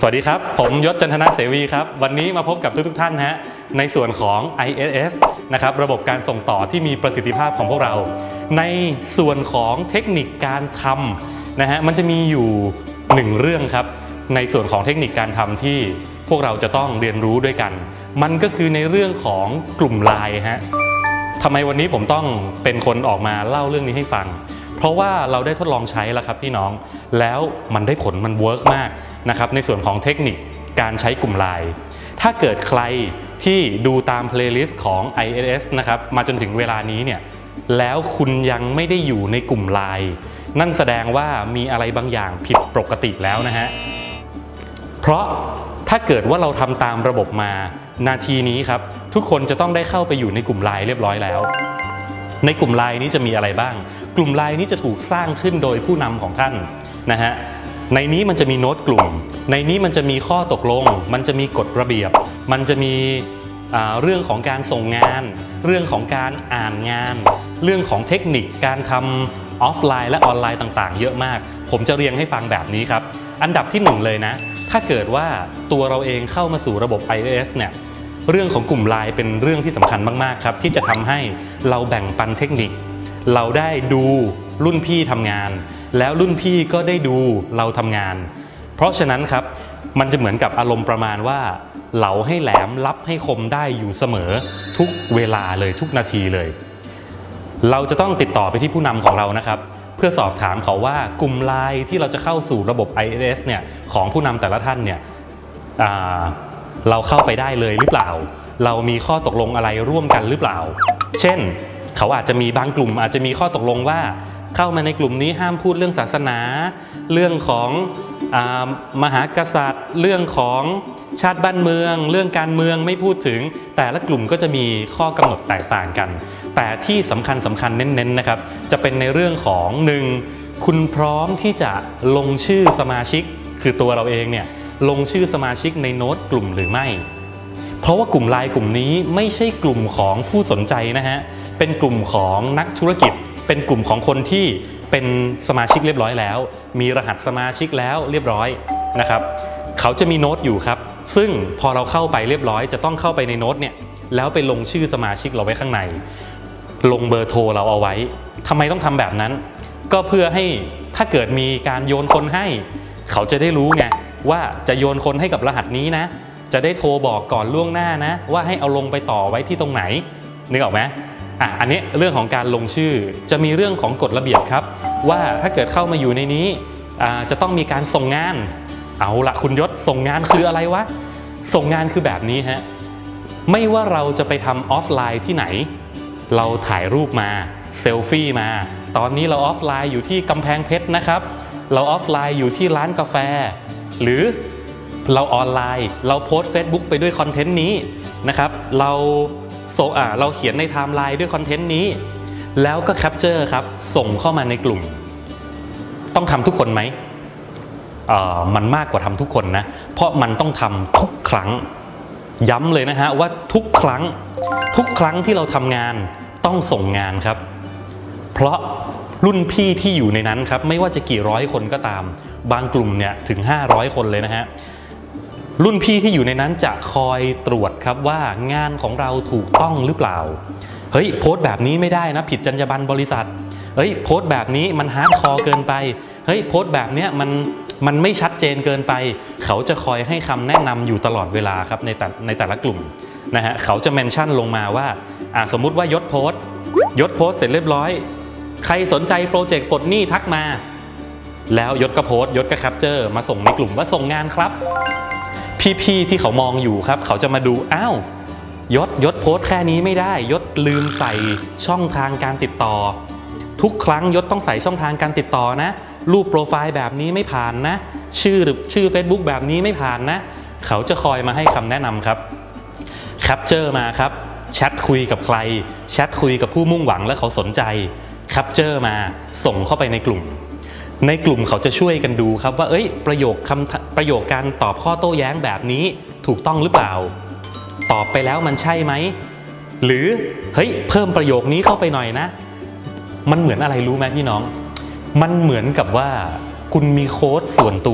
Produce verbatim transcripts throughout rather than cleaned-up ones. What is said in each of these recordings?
สวัสดีครับผมยศจันทนาเสวีครับวันนี้มาพบกับทุกๆท่านฮะในส่วนของ ไอ เอส เอส นะครับระบบการส่งต่อที่มีประสิทธิภาพของพวกเราในส่วนของเทคนิคการทำนะฮะมันจะมีอยู่หนึ่งเรื่องครับในส่วนของเทคนิคการทำที่พวกเราจะต้องเรียนรู้ด้วยกันมันก็คือในเรื่องของกลุ่มไลน์ฮะทำไมวันนี้ผมต้องเป็นคนออกมาเล่าเรื่องนี้ให้ฟังเพราะว่าเราได้ทดลองใช้แล้วครับพี่น้องแล้วมันได้ผลมันเวิร์กมากนะครับในส่วนของเทคนิคการใช้กลุ่มไลน์ถ้าเกิดใครที่ดูตามเพลย์ลิสต์ของ ไอ เอส เอส นะครับมาจนถึงเวลานี้เนี่ยแล้วคุณยังไม่ได้อยู่ในกลุ่มไลน์นั่นแสดงว่ามีอะไรบางอย่างผิดปกติแล้วนะฮะเพราะถ้าเกิดว่าเราทำตามระบบมานาทีนี้ครับทุกคนจะต้องได้เข้าไปอยู่ในกลุ่มไลน์เรียบร้อยแล้วในกลุ่มไลน์นี้จะมีอะไรบ้างกลุ่มไลน์นี้จะถูกสร้างขึ้นโดยผู้นำของท่านนะฮะในนี้มันจะมีโน้ตกลุ่มในนี้มันจะมีข้อตกลงมันจะมีกฎระเบียบมันจะมีเรื่องของการส่งงานเรื่องของการอ่านงานเรื่องของเทคนิคการทำออฟไลน์และออนไลน์ต่างๆเยอะมากผมจะเรียงให้ฟังแบบนี้ครับอันดับที่หนึ่งเลยนะถ้าเกิดว่าตัวเราเองเข้ามาสู่ระบบ ไอ เอ เอส เนี่ยเรื่องของกลุ่มไลน์เป็นเรื่องที่สำคัญมากๆครับที่จะทำให้เราแบ่งปันเทคนิคเราได้ดูรุ่นพี่ทำงานแล้วรุ่นพี่ก็ได้ดูเราทำงานเพราะฉะนั้นครับมันจะเหมือนกับอารมณ์ประมาณว่าเหลาให้แหลมรับให้คมได้อยู่เสมอทุกเวลาเลยทุกนาทีเลยเราจะต้องติดต่อไปที่ผู้นำของเรานะครับเพื่อสอบถามเขาว่ากลุ่มไลน์ที่เราจะเข้าสู่ระบบ ไอ เอส เอส เนี่ยของผู้นำแต่ละท่านเนี่ยเราเข้าไปได้เลยหรือเปล่าเรามีข้อตกลงอะไรร่วมกันหรือเปล่าเช่นเขาอาจจะมีบางกลุ่มอาจจะมีข้อตกลงว่าเข้ามาในกลุ่มนี้ห้ามพูดเรื่องศาสนาเรื่องของมหากษัตริย์เรื่องของชาติบ้านเมืองเรื่องการเมืองไม่พูดถึงแต่ละกลุ่มก็จะมีข้อกำหนดแตกต่างกันแต่ที่สำคัญสำคัญเน้นๆนะครับจะเป็นในเรื่องของหนึ่งคุณพร้อมที่จะลงชื่อสมาชิกคือตัวเราเองเนี่ยลงชื่อสมาชิกในโน้ตกลุ่มหรือไม่เพราะว่ากลุ่มไลน์กลุ่มนี้ไม่ใช่กลุ่มของผู้สนใจนะฮะเป็นกลุ่มของนักธุรกิจเป็นกลุ่มของคนที่เป็นสมาชิกเรียบร้อยแล้วมีรหัสสมาชิกแล้วเรียบร้อยนะครับเขาจะมีโน้ตอยู่ครับซึ่งพอเราเข้าไปเรียบร้อยจะต้องเข้าไปในโน้ตเนี่ยแล้วไปลงชื่อสมาชิกเราไว้ข้างในลงเบอร์โทรเราเอาไว้ทำไมต้องทำแบบนั้นก็เพื่อให้ถ้าเกิดมีการโยนคนให้เขาจะได้รู้ไงว่าจะโยนคนให้กับรหัสนี้นะจะได้โทรบอกก่อนล่วงหน้านะว่าให้เอาลงไปต่อไว้ที่ตรงไหนนึกออกไหมอ่ะอันนี้เรื่องของการลงชื่อจะมีเรื่องของกฎระเบียบครับว่าถ้าเกิดเข้ามาอยู่ในนี้จะต้องมีการส่งงานเอาละคุณยศส่งงานคืออะไรวะส่งงานคือแบบนี้ฮะไม่ว่าเราจะไปทำออฟไลน์ที่ไหนเราถ่ายรูปมาเซลฟี่มาตอนนี้เราออฟไลน์อยู่ที่กำแพงเพชรนะครับเราออฟไลน์อยู่ที่ร้านกาแฟหรือเราออนไลน์เราโพสต์ Facebook ไปด้วยคอนเทนต์นี้นะครับเราโซอ่าเราเขียนในไทม์ไลน์ด้วยคอนเทนต์นี้แล้วก็แคปเจอร์ครับส่งเข้ามาในกลุ่มต้องทำทุกคนไหมเอ่อมันมากกว่าทำทุกคนนะเพราะมันต้องทำทุกครั้งย้ำเลยนะฮะว่าทุกครั้งทุกครั้งที่เราทำงานต้องส่งงานครับเพราะรุ่นพี่ที่อยู่ในนั้นครับไม่ว่าจะกี่ร้อยคนก็ตามบางกลุ่มเนี่ยถึงห้าร้อยคนเลยนะฮะรุ่นพี่ที่อยู่ในนั้นจะคอยตรวจครับว่างานของเราถูกต้องหรือเปล่าเฮ้ยโพสต์แบบนี้ไม่ได้นะผิดจรรยาบรรณบริษัทเฮ้ยโพสต์แบบนี้มันฮาร์ดคอร์เกินไปเฮ้ยโพสต์แบบนี้มันมันไม่ชัดเจนเกินไปเขาจะคอยให้คำแนะนำอยู่ตลอดเวลาครับในแต่ในแต่ละกลุ่มนะฮะเขาจะเมนชั่นลงมาว่าอ่าสมมุติว่ายศโพสต์ยศโพสต์เสร็จเรียบร้อยใครสนใจโปรเจกต์ปลดหนี้ทักมาแล้วยศก็โพสต์ยศก็แคปเจอร์มาส่งในกลุ่มว่าส่งงานครับพี่ๆที่เขามองอยู่ครับเขาจะมาดูอ้าวยศยศโพสต์แค่นี้ไม่ได้ยศลืมใส่ช่องทางการติดต่อทุกครั้งยศต้องใส่ช่องทางการติดต่อนะรูปโปรไฟล์แบบนี้ไม่ผ่านนะชื่อหรือชื่อ Facebook แบบนี้ไม่ผ่านนะเขาจะคอยมาให้คำแนะนำครับแคปเจอร์มาครับแชทคุยกับใครแชทคุยกับผู้มุ่งหวังและเขาสนใจแคปเจอร์มาส่งเข้าไปในกลุ่มในกลุ่มเขาจะช่วยกันดูครับว่าเอ้ยประโยคคำประโยคการตอบข้อโต้แย้งแบบนี้ถูกต้องหรือเปล่าตอบไปแล้วมันใช่ไหมหรือเฮ้ยเพิ่มประโยคนี้เข้าไปหน่อยนะมันเหมือนอะไรรู้ไหมพี่น้องมันเหมือนกับว่าคุณมีโค้ดส่วนตัว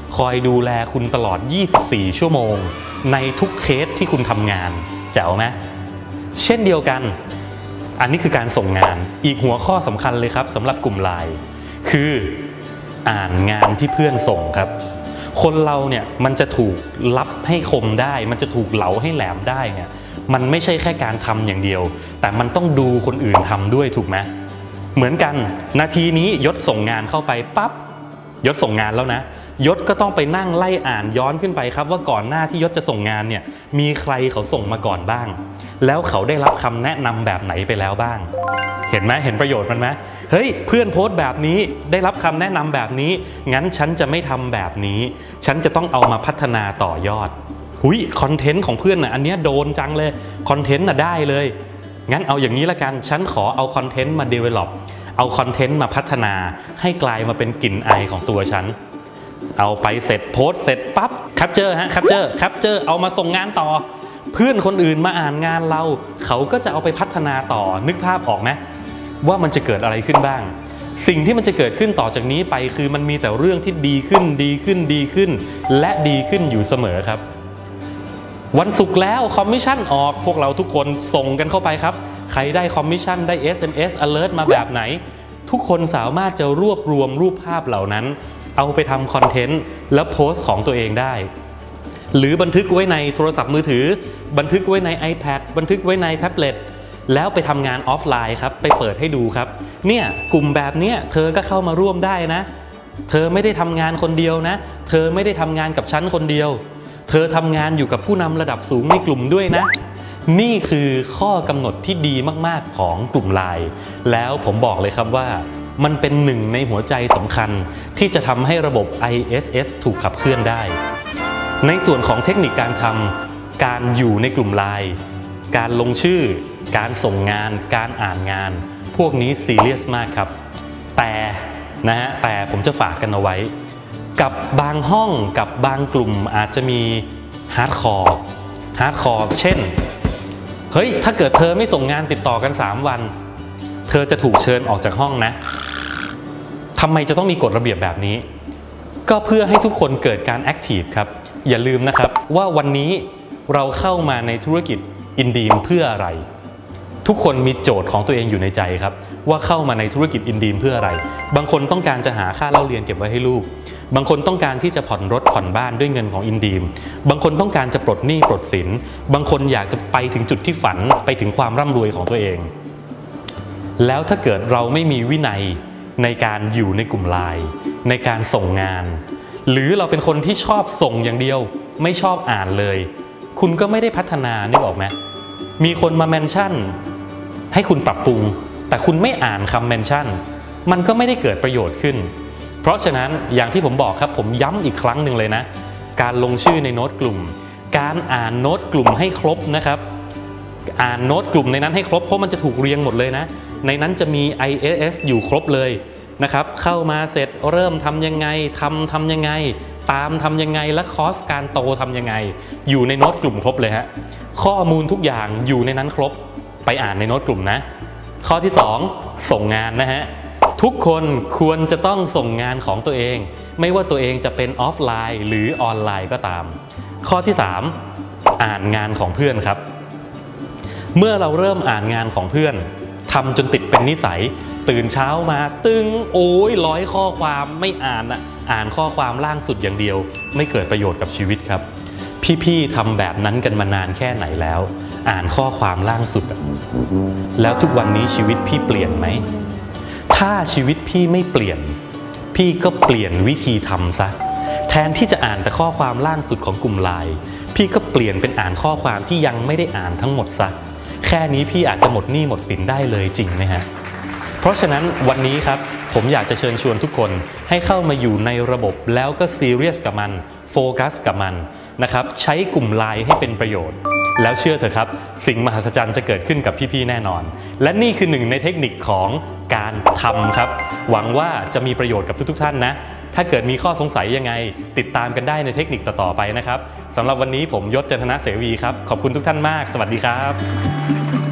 คอยดูแลคุณตลอดยี่สิบสี่ชั่วโมงในทุกเคสที่คุณทำงานแจ๋วไหมเช่นเดียวกันอันนี้คือการส่งงานอีกหัวข้อสำคัญเลยครับสำหรับกลุ่มไลน์คืออ่านงานที่เพื่อนส่งครับคนเราเนี่ยมันจะถูกลับให้คมได้มันจะถูกเหลาให้แหลมได้เนี่ยมันไม่ใช่แค่การทำอย่างเดียวแต่มันต้องดูคนอื่นทำด้วยถูกไหมเหมือนกันนาทีนี้ยศส่งงานเข้าไปปั๊บยศส่งงานแล้วนะยศก็ต้องไปนั่งไล่อ่านย้อนขึ้นไปครับว่าก่อนหน้าที่ยศจะส่งงานเนี่ยมีใครเขาส่งมาก่อนบ้างแล้วเขาได้รับคำแนะนำแบบไหนไปแล้วบ้างเห็นไหมเห็นประโยชน์มันไหมเฮ้ยเพื่อนโพสต์แบบนี้ได้รับคำแนะนำแบบนี้งั้นฉันจะไม่ทำแบบนี้ฉันจะต้องเอามาพัฒนาต่อยอดหุยคอนเทนต์ของเพื่อนน่ะอันนี้โดนจังเลยคอนเทนต์น่ะได้เลยงั้นเอาอย่างนี้ละกันฉันขอเอาคอนเทนต์มา develop เอาคอนเทนต์มาพัฒนาให้กลายมาเป็นกลิ่นอายของตัวฉันเอาไปเสร็จโพสต์เสร็จปั๊บแคปเจอร์ฮะแคปเจอร์แคปเจอร์เอามาส่งงานต่อเพื่อนคนอื่นมาอ่านงานเราเขาก็จะเอาไปพัฒนาต่อนึกภาพออกไหมว่ามันจะเกิดอะไรขึ้นบ้างสิ่งที่มันจะเกิดขึ้นต่อจากนี้ไปคือมันมีแต่เรื่องที่ดีขึ้นดีขึ้นดีขึ้นและดีขึ้นอยู่เสมอครับวันศุกร์แล้วคอมมิชชั่นออกพวกเราทุกคนส่งกันเข้าไปครับใครได้คอมมิชชั่นได้ เอส เอ็ม เอส alert มาแบบไหนทุกคนสามารถจะรวบรวมรูปภาพเหล่านั้นเอาไปทำคอนเทนต์แล้วโพสต์ของตัวเองได้หรือบันทึกไว้ในโทรศัพท์มือถือบันทึกไว้ใน iPad บันทึกไว้ในแท็บเล็ตแล้วไปทำงานออฟไลน์ครับไปเปิดให้ดูครับเนี่ยกลุ่มแบบเนี้ยเธอก็เข้ามาร่วมได้นะเธอไม่ได้ทำงานคนเดียวนะเธอไม่ได้ทำงานกับฉันคนเดียวเธอทำงานอยู่กับผู้นำระดับสูงในกลุ่มด้วยนะนี่คือข้อกำหนดที่ดีมากๆของกลุ่มไลน์แล้วผมบอกเลยครับว่ามันเป็นหนึ่งในหัวใจสำคัญที่จะทำให้ระบบ ไอ เอส เอส ถูกขับเคลื่อนได้ในส่วนของเทคนิคการทำการอยู่ในกลุ่มไลน์การลงชื่อการส่งงานการอ่านงานพวกนี้ซีเรียสมากครับแต่นะฮะแต่ผมจะฝากกันเอาไว้กับบางห้องกับบางกลุ่มอาจจะมีฮาร์ดคอร์ฮาร์ดคอร์เช่นเฮ้ยถ้าเกิดเธอไม่ส่งงานติดต่อกันสามวันเธอจะถูกเชิญออกจากห้องนะทำไมจะต้องมีกฎระเบียบแบบนี้ก็เพื่อให้ทุกคนเกิดการแอคทีฟครับอย่าลืมนะครับว่าวันนี้เราเข้ามาในธุรกิจอินดีมเพื่ออะไรทุกคนมีโจทย์ของตัวเองอยู่ในใจครับว่าเข้ามาในธุรกิจอินดีมเพื่ออะไรบางคนต้องการจะหาค่าเล่าเรียนเก็บไว้ให้ลูกบางคนต้องการที่จะผ่อนรถผ่อนบ้านด้วยเงินของอินดีมบางคนต้องการจะปลดหนี้ปลดสินบางคนอยากจะไปถึงจุดที่ฝันไปถึงความร่ำรวยของตัวเองแล้วถ้าเกิดเราไม่มีวินัยในการอยู่ในกลุ่มไลน์ในการส่งงานหรือเราเป็นคนที่ชอบส่งอย่างเดียวไม่ชอบอ่านเลยคุณก็ไม่ได้พัฒนานึกออกไหมมีคนมาเมนชั่นให้คุณปรับปรุงแต่คุณไม่อ่านคำเมนชั่นมันก็ไม่ได้เกิดประโยชน์ขึ้นเพราะฉะนั้นอย่างที่ผมบอกครับผมย้ำอีกครั้งหนึ่งเลยนะการลงชื่อในโน้ตกลุ่มการอ่านโน้ตกลุ่มให้ครบนะครับอ่านโน้ตกลุ่มในนั้นให้ครบเพราะมันจะถูกเรียงหมดเลยนะในนั้นจะมี ไอ เอส เอส อยู่ครบเลยนะครับเข้ามาเสร็จเริ่มทำยังไงทำทำยังไงตามทำยังไงและคอสการโตทำยังไงอยู่ในโน้ตกลุ่มครบเลยฮะข้อมูลทุกอย่างอยู่ในนั้นครบไปอ่านในโน้ตกลุ่มนะข้อที่สองส่งงานนะฮะทุกคนควรจะต้องส่งงานของตัวเองไม่ว่าตัวเองจะเป็นออฟไลน์หรือออนไลน์ก็ตามข้อที่สามอ่านงานของเพื่อนครับเมื่อเราเริ่มอ่านงานของเพื่อนทำจนติดเป็นนิสัยตื่นเช้ามาตึงโอ้ยร้อยข้อความไม่อ่านอะอ่านข้อความล่างสุดอย่างเดียวไม่เกิดประโยชน์กับชีวิตครับพี่ๆทำแบบนั้นกันมานานแค่ไหนแล้วอ่านข้อความล่างสุดแล้วทุกวันนี้ชีวิตพี่เปลี่ยนไหมถ้าชีวิตพี่ไม่เปลี่ยนพี่ก็เปลี่ยนวิธีทำซะแทนที่จะอ่านแต่ข้อความล่างสุดของกลุ่มไลน์พี่ก็เปลี่ยนเป็นอ่านข้อความที่ยังไม่ได้อ่านทั้งหมดซะแค่นี้พี่อาจจะหมดหนี้หมดสินได้เลยจริงไหมฮะเพราะฉะนั้นวันนี้ครับผมอยากจะเชิญชวนทุกคนให้เข้ามาอยู่ในระบบแล้วก็ซีเรียสกับมันโฟกัสกับมันนะครับใช้กลุ่มไลน์ให้เป็นประโยชน์แล้วเชื่อเถอะครับสิ่งมหัศจรรย์จะเกิดขึ้นกับพี่ๆแน่นอนและนี่คือหนึ่งในเทคนิคของการทำครับหวังว่าจะมีประโยชน์กับทุกๆท่านนะถ้าเกิดมีข้อสงสัยยังไงติดตามกันได้ในเทคนิคต่อๆไปนะครับสำหรับวันนี้ผมยศ จันทนะเสวีครับขอบคุณทุกท่านมากสวัสดีครับ